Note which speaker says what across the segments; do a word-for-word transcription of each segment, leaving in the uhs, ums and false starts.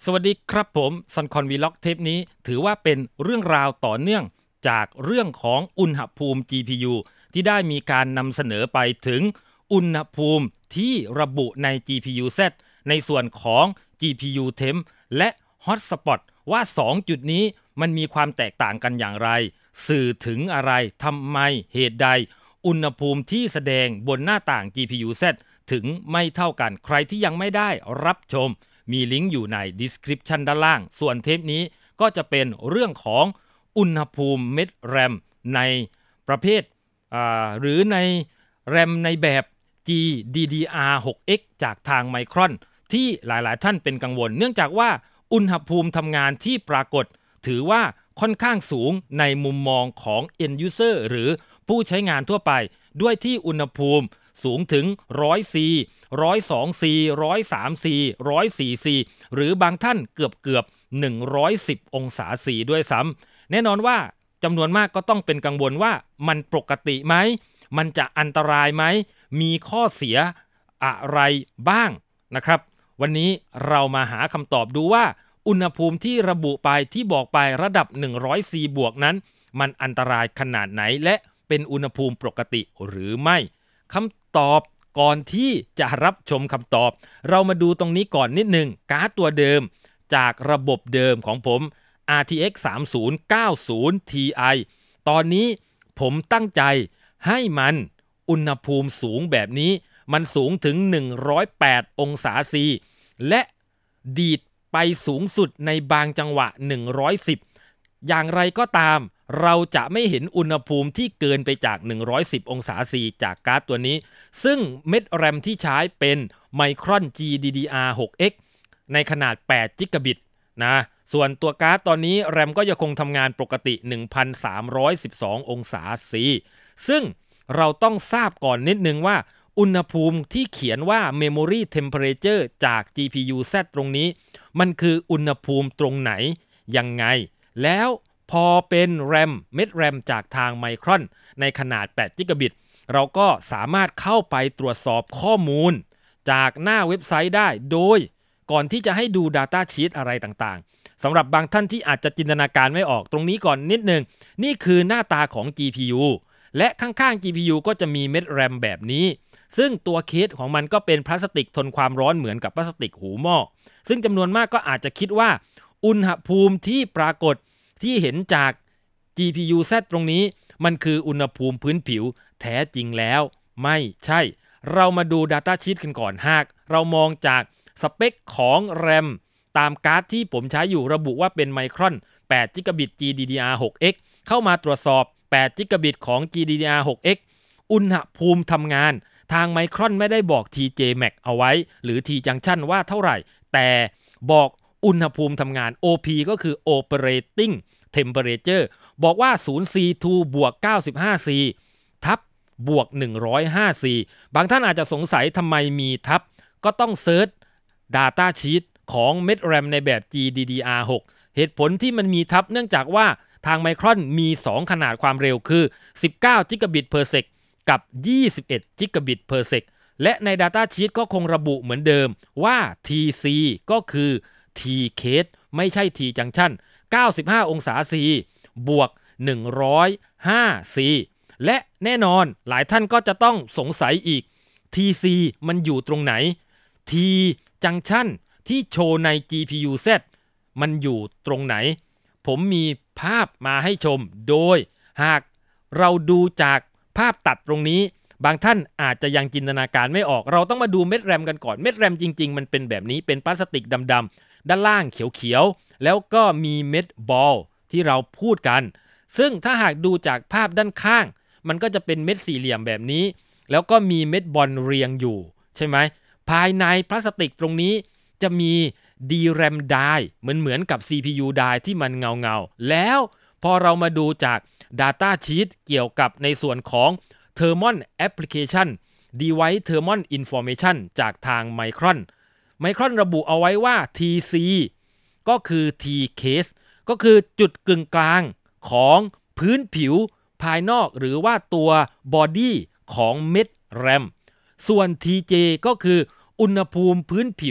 Speaker 1: สวัสดีครับผมซันคอนวีล็อกเทปนี้ถือว่าเป็นเรื่องราวต่อเนื่องจากเรื่องของอุณหภูมิ จี พี ยู ที่ได้มีการนำเสนอไปถึงอุณหภูมิที่ระบุใน จี พี ยู แซด ในส่วนของ จี พี ยู Temp และ Hotspot ว่าสองจุดนี้มันมีความแตกต่างกันอย่างไรสื่อถึงอะไรทำไมเหตุใดอุณหภูมิที่แสดงบนหน้าต่าง จี พี ยู แซด ถึงไม่เท่ากันใครที่ยังไม่ได้รับชมมีลิงก์อยู่ใน description ด้านล่างส่วนเทปนี้ก็จะเป็นเรื่องของอุณหภูมิเม็ดแรมในประเภทหรือในแรมในแบบ จี ดี ดี อาร์ ซิกซ์ เอ็กซ์ จากทางไมครอนที่หลายๆท่านเป็นกังวลเนื่องจากว่าอุณหภูมิทำงานที่ปรากฏถือว่าค่อนข้างสูงในมุมมองของ end user หรือผู้ใช้งานทั่วไปด้วยที่อุณหภูมิสูงถึง หนึ่งร้อย ซี หนึ่งร้อยสอง ซี หนึ่งร้อยสาม ซี หนึ่งร้อยสี่ ซี หรือบางท่านเกือบเกือบหนึ่งร้อยสิบองศาซีด้วยซ้ำแน่นอนว่าจำนวนมากก็ต้องเป็นกังวลว่ามันปกติไหมมันจะอันตรายไหมมีข้อเสียอะไรบ้างนะครับวันนี้เรามาหาคำตอบดูว่าอุณหภูมิที่ระบุไปที่บอกไประดับหนึ่งร้อย ซี บวกนั้นมันอันตรายขนาดไหนและเป็นอุณหภูมิปกติหรือไม่คำตอบก่อนที่จะรับชมคำตอบเรามาดูตรงนี้ก่อนนิดนึงการ์ดตัวเดิมจากระบบเดิมของผม อาร์ ที เอ็กซ์ สามสิบ เก้าสิบ ที ไอ ตอนนี้ผมตั้งใจให้มันอุณหภูมิสูงแบบนี้มันสูงถึงหนึ่งร้อยแปดองศาซีและดีดไปสูงสุดในบางจังหวะหนึ่งร้อยสิบอย่างไรก็ตามเราจะไม่เห็นอุณหภูมิที่เกินไปจากหนึ่งร้อยสิบองศาซีจากการ์ดตัวนี้ซึ่งเม็ดแรมที่ใช้เป็น Micron จี ดี ดี อาร์ ซิกซ์ เอ็กซ์ ในขนาดแปดจิกะบิตนะส่วนตัวการ์ดตอนนี้แรมก็ยังคงทำงานปกติ หนึ่งพันสามร้อยสิบสอง องศาซีซึ่งเราต้องทราบก่อนนิดนึงว่าอุณหภูมิที่เขียนว่า Memory Temperature จาก จี พี ยู แซด ตรงนี้มันคืออุณหภูมิตรงไหนยังไงแล้วพอเป็นแรมเม็ดแรมจากทางไมครอนในขนาดแปดจิกะบิตเราก็สามารถเข้าไปตรวจสอบข้อมูลจากหน้าเว็บไซต์ได้โดยก่อนที่จะให้ดู Data Sheet อะไรต่างๆสำหรับบางท่านที่อาจจะจินตนาการไม่ออกตรงนี้ก่อนนิดนึงนี่คือหน้าตาของ จี พี ยู และข้างๆ จี พี ยู ก็จะมีเม็ดแรมแบบนี้ซึ่งตัวเคสของมันก็เป็นพลาสติกทนความร้อนเหมือนกับพลาสติกหูหม้อซึ่งจำนวนมากก็อาจจะคิดว่าอุณหภูมิที่ปรากฏที่เห็นจาก จี พี ยู แซด ตรงนี้มันคืออุณหภูมิพื้นผิวแท้จริงแล้วไม่ใช่เรามาดู Data Sheet กันก่อนหากเรามองจากสเปคของแรมตามการ์ดที่ผมใช้อยู่ระบุว่าเป็น Micron แปดจิกะบิต จี ดี ดี อาร์ ซิกซ์ เอ็กซ์ เข้ามาตรวจสอบแปดจิกะบิตของ จี ดี ดี อาร์ ซิกซ์ เอ็กซ์ อุณหภูมิทำงานทาง Micron ไม่ได้บอก ที เจ แม็กซ์ เอาไว้หรือ T Junction ว่าเท่าไหร่แต่บอกอุณหภูมิทำงาน โอ พี ก็คือ Operating Temperature บอกว่า ศูนย์ ซี ทู บวก เก้าสิบห้า ซี ทับบวก หนึ่งร้อยห้า ซี บางท่านอาจจะสงสัยทำไมมีทับก็ต้องเซิร์ช Data Sheet ของเม็ดแรมในแบบ จี ดี ดี อาร์ ซิกซ์ เหตุผลที่มันมีทับเนื่องจากว่าทาง Micron มี สอง ขนาดความเร็วคือ สิบเก้า จิกะบิต per sec กับ ยี่สิบเอ็ด จิกะบิต per sec และใน Data Sheet ก็คงระบุเหมือนเดิมว่า ที ซี ก็คือ T case ไม่ใช่ T junction เก้าสิบห้า องศา C บวก หนึ่งร้อยห้า C และแน่นอนหลายท่านก็จะต้องสงสัยอีก ที ซี มันอยู่ตรงไหน T junction ที่โชว์ใน จี พี ยู แซด มันอยู่ตรงไหนผมมีภาพมาให้ชมโดยหากเราดูจากภาพตัดตรงนี้บางท่านอาจจะยังจินตนาการไม่ออกเราต้องมาดูเม็ดแรมกันก่อนเม็ดแรมจริงๆมันเป็นแบบนี้เป็นพลาสติกดำๆด้านล่างเขียวๆแล้วก็มีเม็ดบอลที่เราพูดกันซึ่งถ้าหากดูจากภาพด้านข้างมันก็จะเป็นเม็ดสี่เหลี่ยมแบบนี้แล้วก็มีเม็ดบอลเรียงอยู่ใช่ไหมภายในพลาสติกตรงนี้จะมี ดี แรม die เหมือนเหมือนกับ ซี พี ยู die ที่มันเงาเงาแล้วพอเรามาดูจาก Data Sheet เกี่ยวกับในส่วนของ Thermal Application Device Thermal Information จากทาง Micron Micron ระบุเอาไว้ว่า ที ซี ก็คือ T case ก็คือจุดกึ่งกลางของพื้นผิวภายนอกหรือว่าตัว body ของเม็ดแรมส่วน ที เจ ก็คืออุณหภูมิพื้นผิว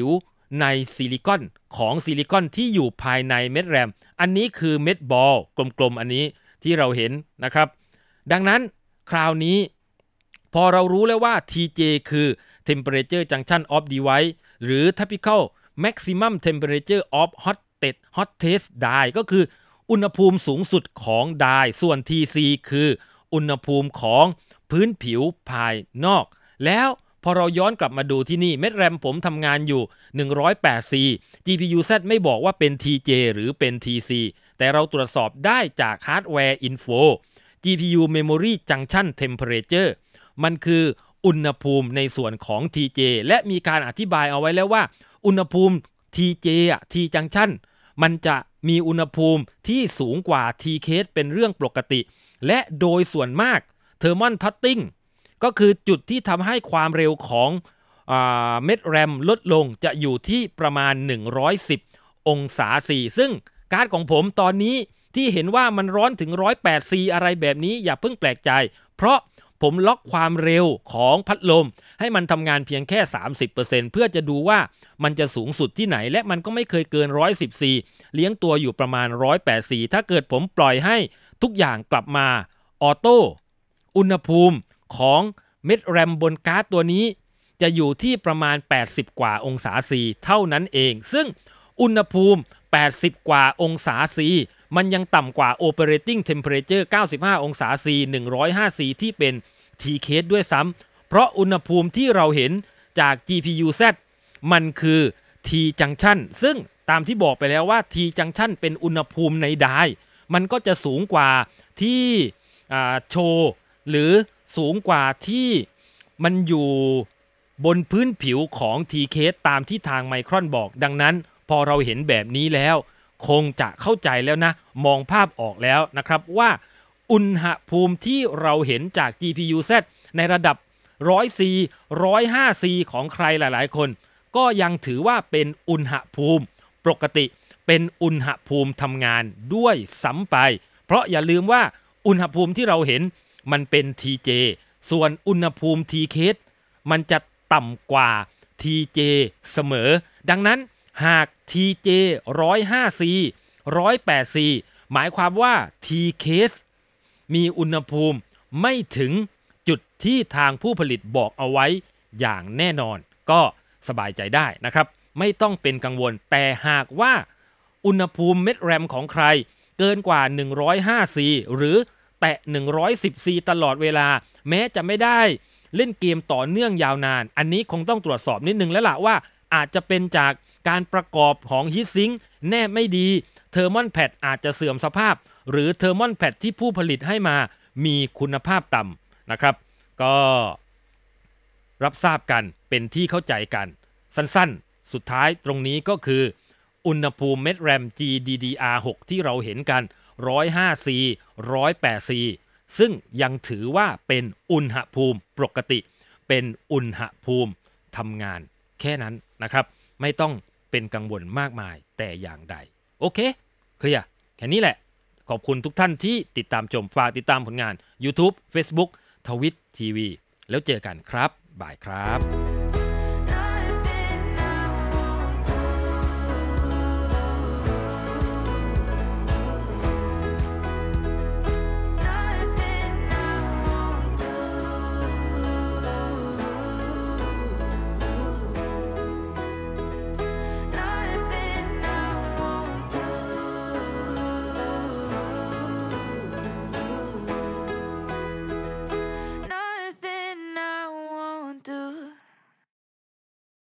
Speaker 1: ในซิลิคอนของซิลิคอนที่อยู่ภายในเม็ดแรมอันนี้คือเม็ดบอลกลมๆอันนี้ที่เราเห็นนะครับดังนั้นคราวนี้พอเรารู้แล้วว่า ที เจ คือ Temperature Junction of Device หรือ Typical Maximum Temperature of Hottest Hottest Die ก็คืออุณหภูมิสูงสุดของ Die ส่วน ที ซี คืออุณหภูมิของพื้นผิวภายนอกแล้วพอเราย้อนกลับมาดูที่นี่เม็ดแรมผมทำงานอยู่หนึ่งร้อยแปด ซี จี พี ยู แซด ไม่บอกว่าเป็น ที เจ หรือเป็น ที ซี แต่เราตรวจสอบได้จาก Hardware Info จี พี ยู Memory Junction Temperature มันคืออุณหภูมิในส่วนของ ที เจ และมีการอธิบายเอาไว้แล้วว่าอุณหภูมิ ที เจ อ่ะ T Junction มันจะมีอุณหภูมิที่สูงกว่า ที เคส เป็นเรื่องปกติและโดยส่วนมาก Thermal Throttling ก็คือจุดที่ทำให้ความเร็วของเม็ดแรมลดลงจะอยู่ที่ประมาณหนึ่งร้อยสิบองศาซีซึ่งการ์ดของผมตอนนี้ที่เห็นว่ามันร้อนถึงหนึ่งร้อยแปดซีอะไรแบบนี้อย่าเพิ่งแปลกใจเพราะผมล็อกความเร็วของพัดลมให้มันทำงานเพียงแค่ สามสิบเปอร์เซ็นต์ เพื่อจะดูว่ามันจะสูงสุดที่ไหนและมันก็ไม่เคยเกินหนึ่งร้อยสิบซีเลี้ยงตัวอยู่ประมาณหนึ่งร้อยแปดซีถ้าเกิดผมปล่อยให้ทุกอย่างกลับมาออโต้อุณหภูมิของเม็ดแรมบนการ์ดตัวนี้จะอยู่ที่ประมาณแปดสิบกว่าองศาซีเท่านั้นเองซึ่งอุณหภูมิแปดสิบกว่าองศาซีมันยังต่ำกว่า operating temperature เก้าสิบห้าองศาซีหนึ่งร้อยห้าซีที่เป็น ที เคส ด้วยซ้ำเพราะอุณหภูมิที่เราเห็นจาก จี พี ยู แซด มันคือ T junction ซึ่งตามที่บอกไปแล้วว่า T junction เป็นอุณหภูมิในไดร์มันก็จะสูงกว่าที่โชว์หรือสูงกว่าที่มันอยู่บนพื้นผิวของ ที เคส ตามที่ทางไมครอนบอกดังนั้นพอเราเห็นแบบนี้แล้วคงจะเข้าใจแล้วนะมองภาพออกแล้วนะครับว่าอุณหภูมิที่เราเห็นจาก จี พี ยู แซด ในระดับ หนึ่งร้อยซี หนึ่งร้อยห้าซี ของใครหลายๆคนก็ยังถือว่าเป็นอุณหภูมิปกติเป็นอุณหภูมิทำงานด้วยซ้ำไปเพราะอย่าลืมว่าอุณหภูมิที่เราเห็นมันเป็น ที เจ ส่วนอุณหภูมิ ที เคส มันจะต่ำกว่า ที เจ เสมอดังนั้นหาก ที เจ หนึ่งร้อยห้าซี หนึ่งร้อยแปดซีหมายความว่า ที เคส มีอุณหภูมิไม่ถึงจุดที่ทางผู้ผลิตบอกเอาไว้อย่างแน่นอนก็สบายใจได้นะครับไม่ต้องเป็นกังวลแต่หากว่าอุณหภูมิเม็ดแรมของใครเกินกว่าหนึ่งร้อยห้าซีหรือแตะหนึ่งร้อยสิบซีตลอดเวลาแม้จะไม่ได้เล่นเกมต่อเนื่องยาวนานอันนี้คงต้องตรวจสอบนิดนึงแล้วล่ะว่าอาจจะเป็นจากการประกอบของฮีทซิงค์แนบไม่ดีเทอร์มอนแพดอาจจะเสื่อมสภาพหรือเทอร์มอนแพดที่ผู้ผลิตให้มามีคุณภาพต่ำนะครับก็รับทราบกันเป็นที่เข้าใจกันสั้นๆสุดท้ายตรงนี้ก็คืออุณหภูมิเม็ดแรม จี ดี ดี อาร์ หก ที่เราเห็นกัน หนึ่งร้อยห้าซี หนึ่งร้อยแปดซี ซึ่งยังถือว่าเป็นอุณหภูมิปกติเป็นอุณหภูมิทำงานแค่นั้นนะครับไม่ต้องเป็นกังวลมากมายแต่อย่างใดโอเคเคลียร์แค่นี้แหละขอบคุณทุกท่านที่ติดตามชมฝากติดตามผลงาน YouTube Facebook Twitch ที วี แล้วเจอกันครับบ่ายครับ